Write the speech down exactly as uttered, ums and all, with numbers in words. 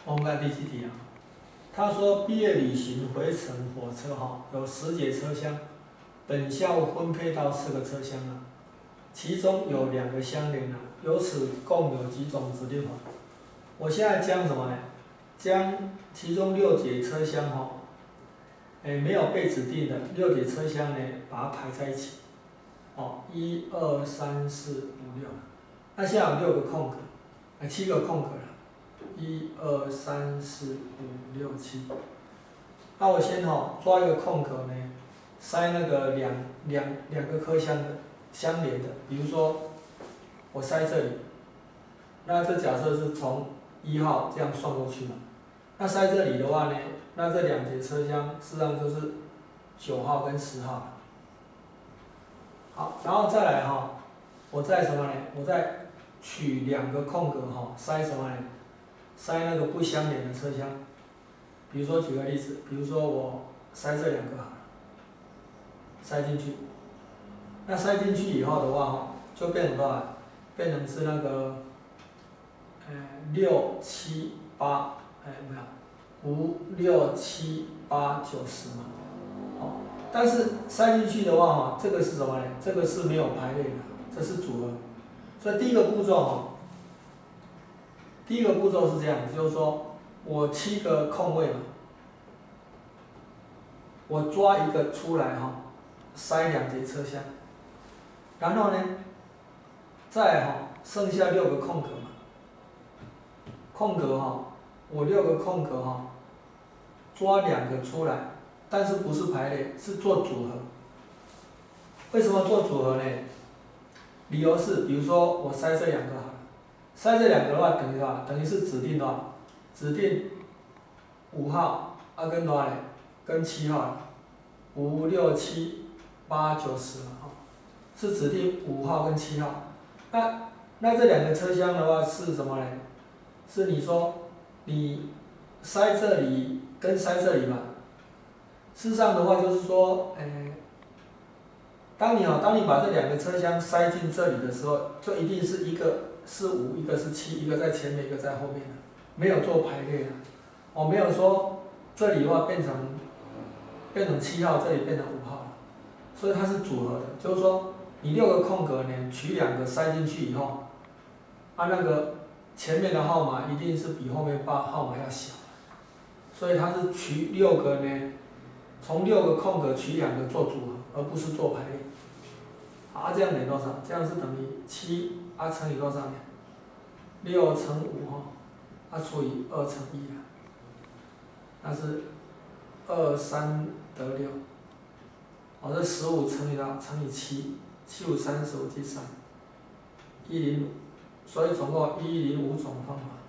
我们看第几题啊？他说毕业旅行回程火车哈，有十节车厢，本校分配到四个车厢啊，其中有两个相连啊，由此共有几种指令法？我现在将什么呢？将其中六节车厢哈，哎没有被指定的六节车厢呢，把它排在一起。哦，一二三四五六，那现在有六个空格，哎七个空格了。一二三四五六七，那我先哈、哦、抓一个空格呢，塞那个两两两个车厢的相连的，比如说我塞这里，那这假设是从一号这样算过去嘛，那塞这里的话呢，那这两节车厢实际上就是九号跟十号。好，然后再来哈、哦，我再什么呢？我再取两个空格哈、哦，塞什么呢？塞那个不相连的车厢，比如说举个例子，比如说我塞这两个好了，塞进去，那塞进去以后的话哈，就变成多少？变成是那个，呃六七八，哎没有，五六七八九十嘛，好，但是塞进去的话哈，这个是什么呢？这个是没有排列的，这是组合，所以第一个步骤哈。第一个步骤是这样，就是说我七个空位嘛，我抓一个出来哈，塞两节车厢，然后呢，再哈剩下六个空格嘛，空格哈，我六个空格哈，抓两个出来，但是不是排列，是做组合。为什么做组合呢？理由是，比如说我塞这两个好了。塞这两个的话，等于多少？等于是指定多少？指定五号啊跟多少呢？跟七号，五六七八九十嘛，哈，是指定五号跟七号。那那这两个车厢的话是什么呢？是你说你塞这里跟塞这里嘛？事实上的话就是说，诶、欸，当你哦，当你把这两个车厢塞进这里的时候，就一定是一个。是五，一个是七，一个在前面，一个在后面的，没有做排列的。我没有说这里的话变成变成七号，这里变成五号了，所以它是组合的。就是说，你六个空格呢，取两个塞进去以后，啊那个前面的号码一定是比后面八号码要小，所以它是取六个呢，从六个空格取两个做组合，而不是做排列。啊，这样等于多少？这样是等于七。啊乘以多少呢？六乘五哈，啊除以二乘一啊，那是二三得六，哦这十五乘以多少？乘以七，七五三十五计算，一零五，所以总共一零五种方法。